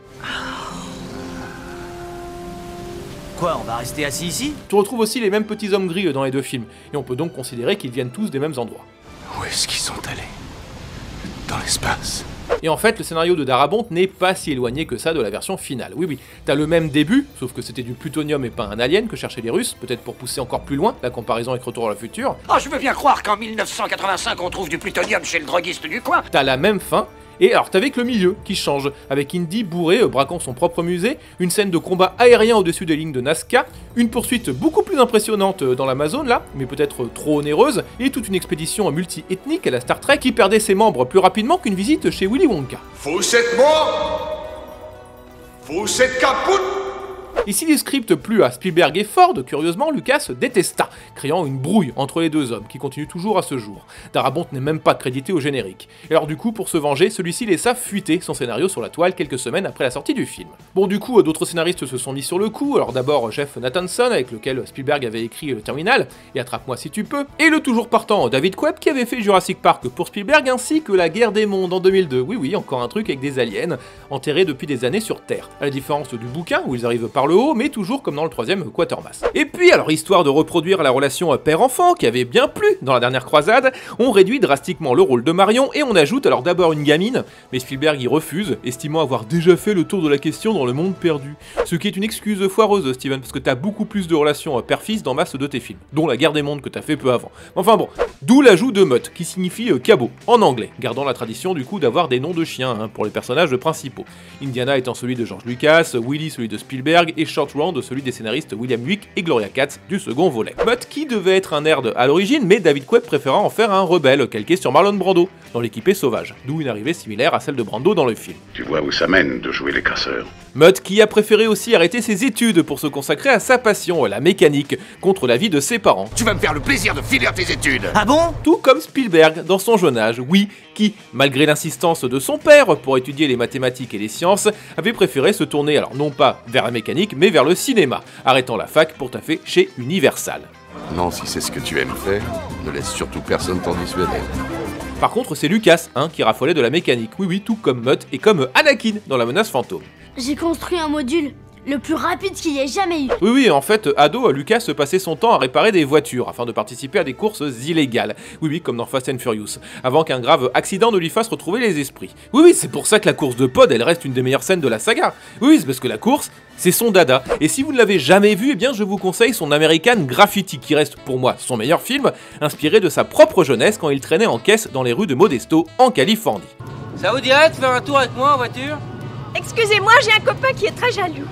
Quoi, on va rester assis ici? Tu retrouves aussi les mêmes petits hommes gris dans les deux films, et on peut donc considérer qu'ils viennent tous des mêmes endroits. Où est-ce qu'ils sont allés? Dans l'espace. Et en fait, le scénario de Darabont n'est pas si éloigné que ça de la version finale. Oui, t'as le même début, sauf que c'était du plutonium et pas un alien que cherchaient les Russes, peut-être pour pousser encore plus loin la comparaison avec Retour à le futur. Oh, je veux bien croire qu'en 1985, on trouve du plutonium chez le droguiste du coin. T'as la même fin, et alors t'avais que le milieu qui change, avec Indy bourré braquant son propre musée, une scène de combat aérien au-dessus des lignes de Nazca, une poursuite beaucoup plus impressionnante dans l'Amazone là, mais peut-être trop onéreuse, et toute une expédition multi-ethnique à la Star Trek qui perdait ses membres plus rapidement qu'une visite chez Willy Wonka. Vous êtes mort? Vous êtes caput? Et si les scripts plut à Spielberg et Ford, curieusement, Lucas détesta, créant une brouille entre les deux hommes, qui continue toujours à ce jour. Darabont n'est même pas crédité au générique. Et alors du coup, pour se venger, celui-ci laissa fuiter son scénario sur la toile quelques semaines après la sortie du film. Bon, du coup, d'autres scénaristes se sont mis sur le coup, alors d'abord Jeff Nathanson, avec lequel Spielberg avait écrit le Terminal, et Attrape-moi si tu peux, et le toujours partant David Koepp, qui avait fait Jurassic Park pour Spielberg, ainsi que La Guerre des Mondes en 2002. Oui, encore un truc avec des aliens, enterrés depuis des années sur Terre. À la différence du bouquin, où ils arrivent par le le haut, mais toujours comme dans le troisième Quatermass. Et puis, alors histoire de reproduire la relation père-enfant qui avait bien plu dans la dernière croisade, on réduit drastiquement le rôle de Marion et on ajoute alors d'abord une gamine, mais Spielberg y refuse, estimant avoir déjà fait le tour de la question dans Le Monde Perdu. Ce qui est une excuse foireuse, Steven, parce que t'as beaucoup plus de relations père-fils dans masse de tes films, dont La Guerre des Mondes que t'as fait peu avant. Enfin bon, d'où l'ajout de Mutt, qui signifie cabot, en anglais, gardant la tradition du coup d'avoir des noms de chiens pour les personnages principaux. Indiana étant celui de George Lucas, Willy celui de Spielberg et Short Round celui des scénaristes William Wick et Gloria Katz du second volet. Mutt qui devait être un nerd à l'origine, mais David Koepp préféra en faire un rebelle calqué sur Marlon Brando dans L'équipée sauvage, d'où une arrivée similaire à celle de Brando dans le film. Tu vois où ça mène de jouer les casseurs. Mutt qui a préféré aussi arrêter ses études pour se consacrer à sa passion, la mécanique, contre l'avis de ses parents. Tu vas me faire le plaisir de finir tes études. Ah bon? Tout comme Spielberg dans son jeune âge, oui, qui, malgré l'insistance de son père pour étudier les mathématiques et les sciences, avait préféré se tourner alors non pas vers la mécanique, mais vers le cinéma, arrêtant la fac pour taffer chez Universal. Non, si c'est ce que tu aimes faire, ne laisse surtout personne t'en dissuader. Par contre, c'est Lucas, qui raffolait de la mécanique, oui, tout comme Mutt et comme Anakin dans La Menace Fantôme. J'ai construit un module, le plus rapide qu'il y ait jamais eu. Oui, en fait, ado, Lucas passait son temps à réparer des voitures afin de participer à des courses illégales. Oui, comme dans Fast and Furious, avant qu'un grave accident ne lui fasse retrouver les esprits. Oui, c'est pour ça que la course de pod, elle reste une des meilleures scènes de la saga. Oui, c'est parce que la course, c'est son dada. Et si vous ne l'avez jamais vu, eh bien je vous conseille son American Graffiti, qui reste pour moi son meilleur film, inspiré de sa propre jeunesse quand il traînait en caisse dans les rues de Modesto, en Californie. Ça vous dirait de faire un tour avec moi en voiture? Excusez-moi, j'ai un copain qui est très jaloux.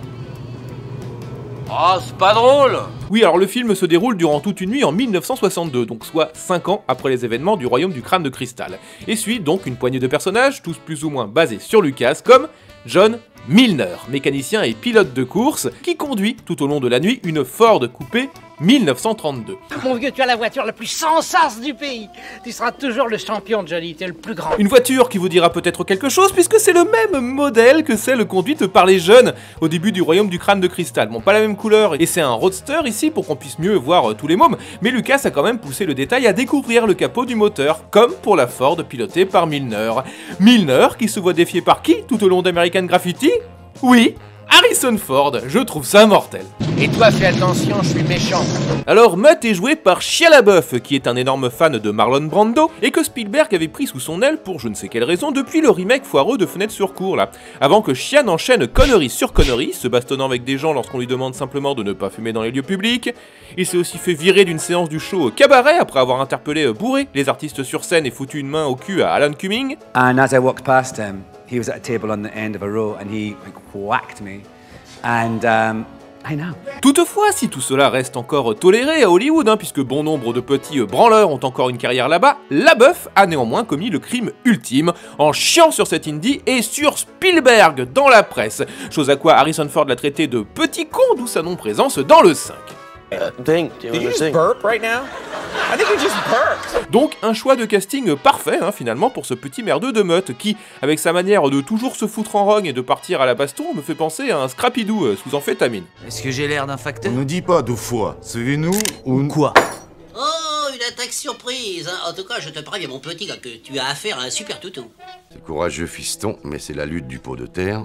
Oh, c'est pas drôle! Oui, alors le film se déroule durant toute une nuit en 1962, donc soit 5 ans après les événements du Royaume du Crâne de Cristal, et suit donc une poignée de personnages, tous plus ou moins basés sur Lucas, comme John Milner, mécanicien et pilote de course, qui conduit tout au long de la nuit une Ford coupé 1932. Mon vieux, tu as la voiture la plus sans sas du pays. Tu seras toujours le champion, Johnny, t'es le plus grand. Une voiture qui vous dira peut-être quelque chose, puisque c'est le même modèle que celle conduite par les jeunes au début du Royaume du Crâne de Cristal. Bon, pas la même couleur, et c'est un roadster ici pour qu'on puisse mieux voir tous les mômes, mais Lucas a quand même poussé le détail à découvrir le capot du moteur, comme pour la Ford pilotée par Milner. Milner qui se voit défié par qui tout au long d'American Graffiti? Oui, Harrison Ford, je trouve ça mortel. Et toi, fais attention, je suis méchant. Alors Mutt est joué par Shia LaBeouf, qui est un énorme fan de Marlon Brando, et que Spielberg avait pris sous son aile pour je ne sais quelle raison depuis le remake foireux de Fenêtre sur cour là. Avant que Shia n'enchaîne connerie sur connerie, se bastonnant avec des gens lorsqu'on lui demande simplement de ne pas fumer dans les lieux publics. Il s'est aussi fait virer d'une séance du show Cabaret après avoir interpellé bourré les artistes sur scène et foutu une main au cul à Alan Cumming. And as I walked past him, he was at a table on the end of a row and he whacked me. And I know. Toutefois, si tout cela reste encore toléré à Hollywood, puisque bon nombre de petits branleurs ont encore une carrière là-bas, LaBeouf a néanmoins commis le crime ultime en chiant sur cet indie et sur Spielberg dans la presse, chose à quoi Harrison Ford l'a traité de petit con, d'où sa non-présence dans le 5. Did you just burp right now? I think you just burped. Donc un choix de casting parfait finalement pour ce petit merdeux de Mutt qui, avec sa manière de toujours se foutre en rogne et de partir à la baston, me fait penser à un Scrappy-Doo sous amphétamine. Est-ce que j'ai l'air d'un facteur? On ne dit pas 2 fois. Suivez-nous ou quoi? Oh, une attaque surprise. En tout cas, je te préviens, mon petit gars, que tu as affaire à un super toutou. C'est courageux, fiston, mais c'est la lutte du pot de terre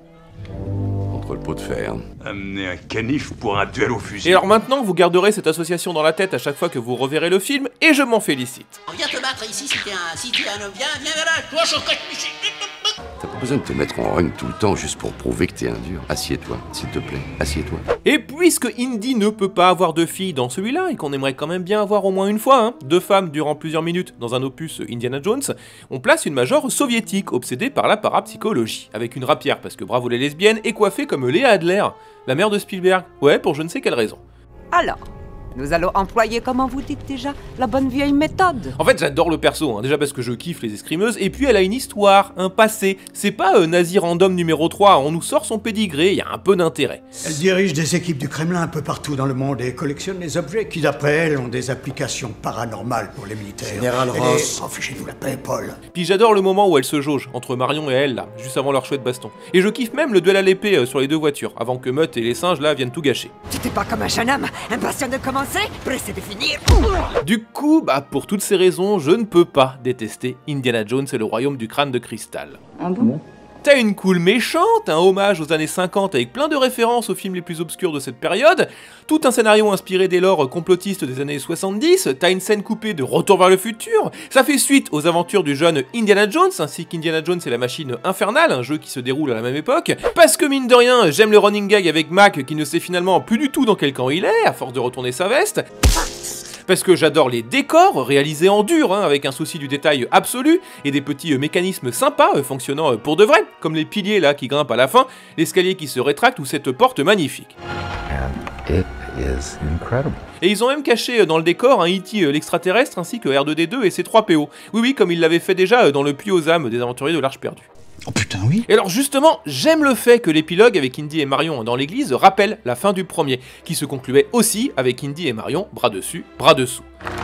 contre le pot de fer. Amener un canif pour un duel au fusil. Et alors maintenant, vous garderez cette association dans la tête à chaque fois que vous reverrez le film, et je m'en félicite. Viens te battre ici si tu es un homme. Viens là, toi, je cache ici. T'as pas besoin de te mettre en rogne tout le temps juste pour prouver que t'es un dur. Assieds-toi, s'il te plaît, assieds-toi. Et puisque Indy ne peut pas avoir de fille dans celui-là, et qu'on aimerait quand même bien avoir au moins une fois, 2 femmes durant plusieurs minutes dans un opus Indiana Jones, on place une major soviétique obsédée par la parapsychologie, avec une rapière parce que bravo les lesbiennes, et coiffée comme Léa Adler, la mère de Spielberg. Ouais, pour je ne sais quelle raison. Alors, nous allons employer, comment vous dites déjà, la bonne vieille méthode. En fait, j'adore le perso, déjà parce que je kiffe les escrimeuses, et puis elle a une histoire, un passé. C'est pas Nazi Random numéro 3, on nous sort son pédigré, il y a un peu d'intérêt. Elle dirige des équipes du Kremlin un peu partout dans le monde et collectionne les objets qui, d'après elle, ont des applications paranormales pour les militaires. Général Ross. Oh, fichez-vous la paix, Paul. Puis j'adore le moment où elle se jauge, entre Marion et elle, là, juste avant leur chouette baston. Et je kiffe même le duel à l'épée sur les 2 voitures, avant que Mutt et les singes, là, viennent tout gâcher. Tu t'es pas comme un jeune homme, impatient de commencer, pressé de finir. Du coup, pour toutes ces raisons, je ne peux pas détester Indiana Jones et le Royaume du Crâne de Cristal. Ah bon? T'as une cool méchante, un hommage aux années 50 avec plein de références aux films les plus obscurs de cette période, tout un scénario inspiré des lores complotistes des années 70, t'as une scène coupée de Retour vers le futur, ça fait suite aux aventures du jeune Indiana Jones, ainsi qu'Indiana Jones et la machine infernale, un jeu qui se déroule à la même époque, parce que mine de rien, j'aime le running gag avec Mac qui ne sait finalement plus du tout dans quel camp il est, à force de retourner sa veste, parce que j'adore les décors, réalisés en dur, avec un souci du détail absolu, et des petits mécanismes sympas, fonctionnant pour de vrai, comme les piliers là qui grimpent à la fin, l'escalier qui se rétracte ou cette porte magnifique. Et ils ont même caché dans le décor un E.T. l'extraterrestre ainsi que R2D2 et C3PO. Oui, comme ils l'avaient fait déjà dans le puits aux âmes des aventuriers de l'Arche perdue. Oh putain, oui. Et alors justement, j'aime le fait que l'épilogue avec Indy et Marion dans l'église rappelle la fin du premier, qui se concluait aussi avec Indy et Marion, bras dessus, bras dessous.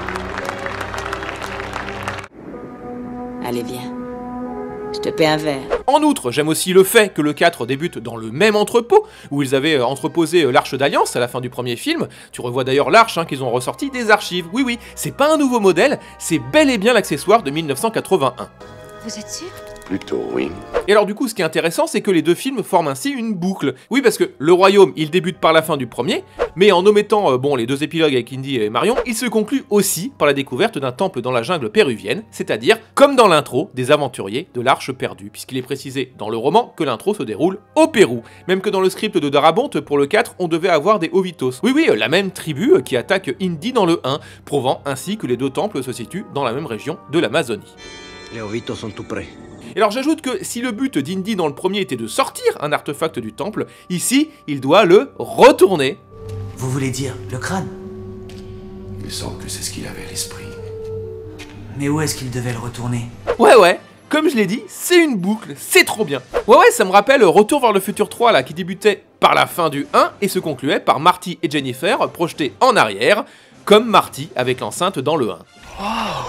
Allez, viens. Je te paie un verre. En outre, j'aime aussi le fait que le 4 débute dans le même entrepôt, où ils avaient entreposé l'Arche d'Alliance à la fin du premier film. Tu revois d'ailleurs l'Arche qu'ils ont ressorti des archives. Oui, c'est pas un nouveau modèle, c'est bel et bien l'accessoire de 1981. Vous êtes sûr ? Plutôt, oui. Et alors du coup, ce qui est intéressant, c'est que les deux films forment ainsi une boucle. Oui, parce que le royaume, il débute par la fin du premier, mais en omettant les deux épilogues avec Indy et Marion, il se conclut aussi par la découverte d'un temple dans la jungle péruvienne, c'est-à-dire, comme dans l'intro, des aventuriers de l'Arche perdue, puisqu'il est précisé dans le roman que l'intro se déroule au Pérou. Même que dans le script de Darabont, pour le 4, on devait avoir des Ovitos. Oui, la même tribu qui attaque Indy dans le 1, prouvant ainsi que les deux temples se situent dans la même région de l'Amazonie. Les Ovitos sont tout près. Et alors j'ajoute que si le but d'Indy dans le premier était de sortir un artefact du temple, ici, il doit le retourner. Vous voulez dire le crâne? Il me semble que c'est ce qu'il avait à l'esprit. Mais où est-ce qu'il devait le retourner? Ouais, comme je l'ai dit, c'est une boucle, c'est trop bien. Ouais, ça me rappelle Retour vers le futur 3 là, qui débutait par la fin du 1 et se concluait par Marty et Jennifer projetés en arrière, comme Marty avec l'enceinte dans le 1. Oh.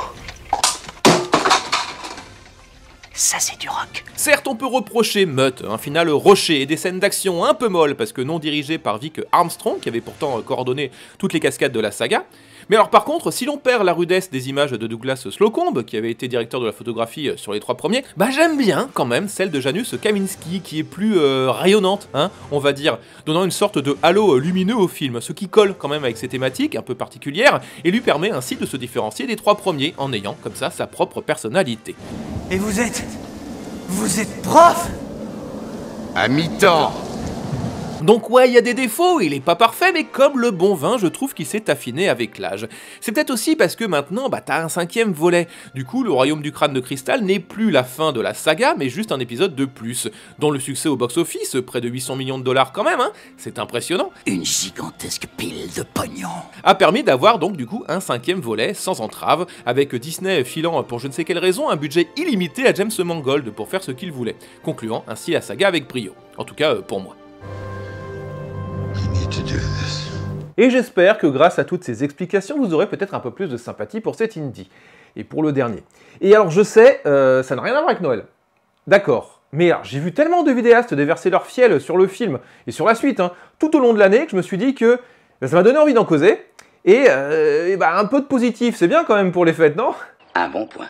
Ça c'est du rock. Certes, on peut reprocher Mutt, un final rocher et des scènes d'action un peu molles parce que non dirigées par Vic Armstrong, qui avait pourtant coordonné toutes les cascades de la saga. Mais alors par contre, si l'on perd la rudesse des images de Douglas Slocombe, qui avait été directeur de la photographie sur les 3 premiers, j'aime bien quand même celle de Janusz Kaminski, qui est plus rayonnante, on va dire, donnant une sorte de halo lumineux au film, ce qui colle quand même avec ses thématiques un peu particulières, et lui permet ainsi de se différencier des 3 premiers, en ayant comme ça sa propre personnalité. Et vous êtes prof? À mi-temps. Donc ouais, il y a des défauts, il est pas parfait, mais comme le bon vin, je trouve qu'il s'est affiné avec l'âge. C'est peut-être aussi parce que maintenant, t'as un 5e volet. Du coup, le Royaume du Crâne de Cristal n'est plus la fin de la saga, mais juste un épisode de plus, dont le succès au box-office, près de 800 millions de dollars quand même, c'est impressionnant. Une gigantesque pile de pognon. A permis d'avoir donc du coup un 5e volet sans entrave, avec Disney filant pour je ne sais quelle raison un budget illimité à James Mangold pour faire ce qu'il voulait, concluant ainsi la saga avec brio. En tout cas pour moi. Et j'espère que grâce à toutes ces explications, vous aurez peut-être un peu plus de sympathie pour cet Indy. Et pour le dernier. Et alors je sais, ça n'a rien à voir avec Noël. D'accord. Mais alors, j'ai vu tellement de vidéastes déverser leur fiel sur le film et sur la suite, tout au long de l'année, que je me suis dit que ça m'a donné envie d'en causer. Et un peu de positif, c'est bien quand même pour les fêtes, non? Un bon point.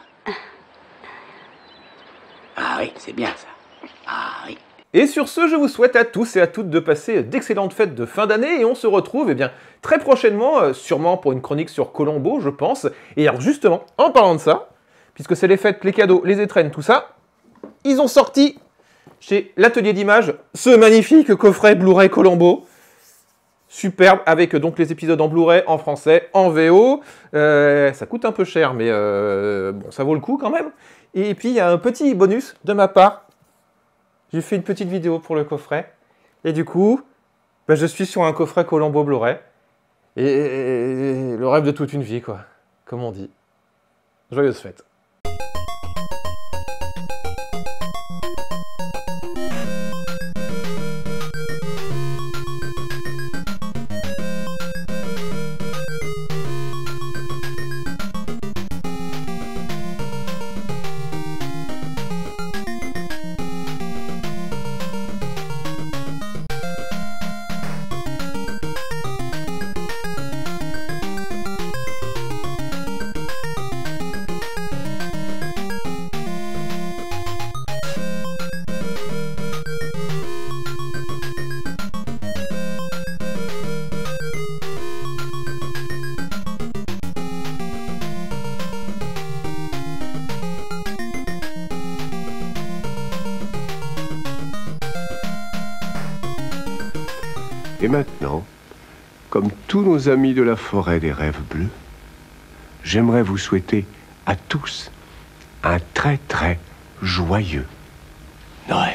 Ah oui, c'est bien ça. Ah oui. Et sur ce, je vous souhaite à tous et à toutes de passer d'excellentes fêtes de fin d'année et on se retrouve très prochainement, sûrement pour une chronique sur Colombo, je pense. Et alors justement, en parlant de ça, puisque c'est les fêtes, les cadeaux, les étrennes, tout ça, ils ont sorti chez l'atelier d'images ce magnifique coffret Blu-ray Colombo. Superbe, avec donc les épisodes en Blu-ray, en français, en VO. Ça coûte un peu cher, mais bon, ça vaut le coup quand même. Et puis il y a un petit bonus de ma part. J'ai fait une petite vidéo pour le coffret, et du coup, je suis sur un coffret Colombo Blu-ray, et le rêve de toute une vie, quoi, comme on dit. Joyeuses fêtes. Et maintenant, comme tous nos amis de la forêt des rêves bleus, j'aimerais vous souhaiter à tous un très très joyeux Noël.